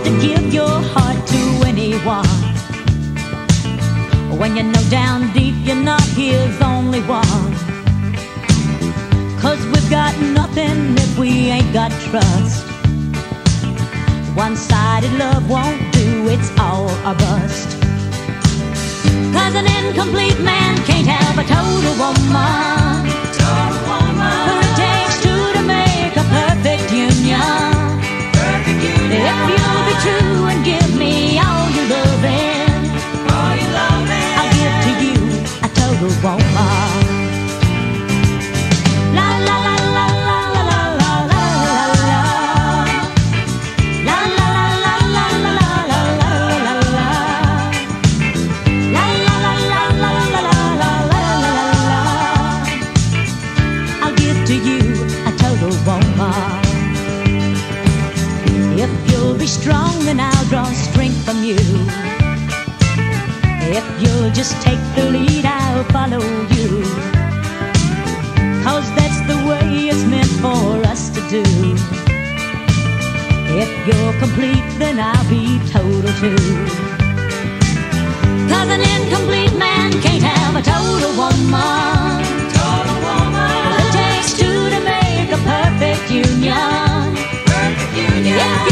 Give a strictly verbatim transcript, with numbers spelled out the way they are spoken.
to give your heart to anyone when you know down deep you're not his only one. 'Cause we've got nothing if we ain't got trust. One-sided love won't do, it's all a bust. 'Cause an incomplete man can't have a total woman. Total woman. But it takes two to make a perfect union. Perfect union. If you'll be true and give me all your loving, all your loving, I'll give to you a total woman. La la la la la la la la la la. La la la la la la la la la la la. La la la la la la la la la la. I'll give to you a total woman. If you'll be strong, then I'll draw strength from you. If you'll just take the lead, I'll follow you. 'Cause that's the way it's meant for us to do. If you're complete, then I'll be total too. 'Cause an incomplete man can't have a total woman. total woman. It takes two to make a perfect union. Perfect union. If